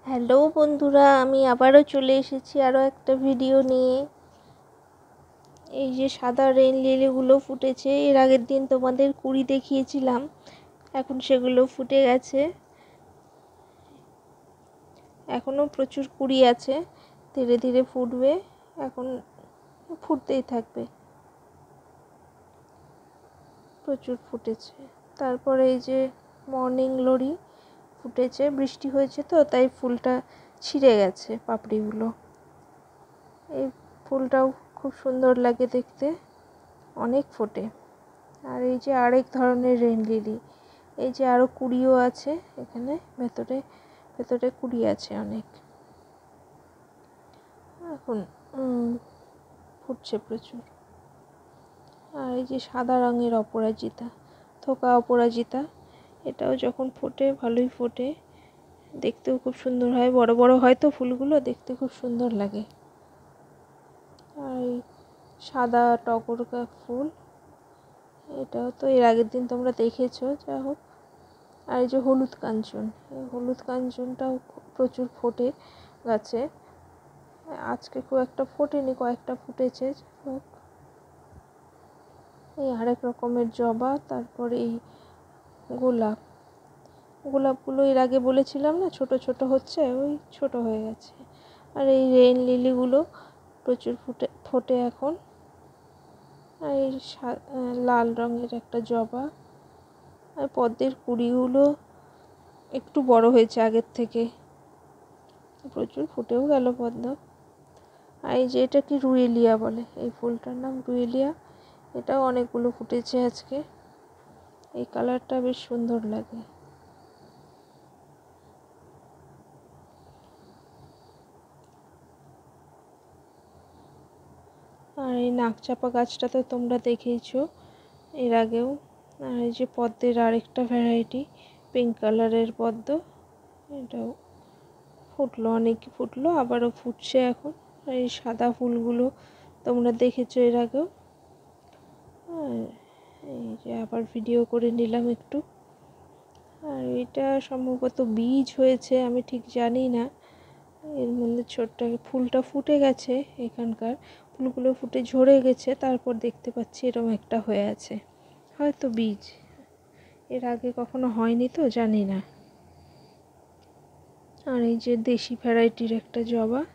Hello বন্ধুরা, আমি আবারও চলে এসেছি আরও একটা ভিডিও নিয়ে। এই যে সাদা রেন লিলিগুলো ফুটেছে, এর আগের দিন তোমাদের কুড়ি দেখিয়েছিলাম, এখন সেগুলো ফুটে গেছে। এখনও প্রচুর কুড়ি আছে, ধীরে ধীরে ফুটবে, এখন ফুটতেই থাকবে। প্রচুর ফুটেছে। তারপরে এই যে মর্নিং গ্লোরি ফুটেছে, বৃষ্টি হয়েছে তো তাই ফুলটা ছিঁড়ে গেছে পাপড়িগুলো। এই ফুলটাও খুব সুন্দর লাগে দেখতে, অনেক ফোটে। আর এই যে আরেক ধরনের রেন লিলি, এই যে আরও কুড়িও আছে এখানে, ভেতরে ভেতরে কুড়ি আছে অনেক। এখন ফুটছে প্রচুর। আর এই যে সাদা রঙের অপরাজিতা, থোকা অপরাজিতা, এটাও যখন ফোটে ভালোই ফোটে, দেখতেও খুব সুন্দর হয়, বড় বড় হয় তো ফুলগুলো, দেখতে খুব সুন্দর লাগে। আর এই সাদা টগর ফুল, এটাও তো এর আগের দিন তোমরা দেখেছো, যা হোক। আর এই যে হলুদ কাঞ্চন, এই হলুদ কাঞ্চনটাও প্রচুর ফোটে গাছে। আজকে খুব একটা ফোটেনি, কয়েকটা ফুটেছে। এই আরেক রকমের জবা, তারপরে এই গোলাপ, গোলাপগুলো এর আগে বলেছিলাম না ছোট ছোট হচ্ছে, ওই ছোট হয়ে গেছে। আর এই রেন লিলিগুলো প্রচুর ফোটে এখন। আর এই লাল রঙের একটা জবা। আর পদ্মের কুঁড়িগুলো একটু বড় হয়েছে আগের থেকে, প্রচুর ফুটেও গেল পদ্ম। আর এই যে এটা কি রুয়েলিয়া বলে, এই ফুলটার নাম রুয়েলিয়া, এটাও অনেকগুলো ফুটেছে আজকে। এই কালারটা বেশ সুন্দর লাগে। আর এই নাকচাপা গাছটা তো তোমরা দেখেইছো এর আগেও। আর এই যে পদ্মের আরেকটা ভ্যারাইটি, পিঙ্ক কালারের পদ্ম, এটাও ফুটলো, অনেকই ফুটলো, আবারও ফুটছে এখন। আর এই সাদা ফুলগুলো তোমরা দেখেছো এর আগেও। আর এই যে আবার ভিডিও করে নিলাম একটু। আর এটা সম্ভবত বীজ হয়েছে, আমি ঠিক জানি না। এর মধ্যে ছোট্ট ফুলটা ফুটে গেছে, এখানকার ফুলগুলো ফুটে ঝরে গেছে, তারপর দেখতে পাচ্ছি এরকম একটা হয়ে আছে, হয়তো বীজ। এর আগে কখনো হয়নি তো জানি না। আর এই যে দেশি ভ্যারাইটির একটা জবা,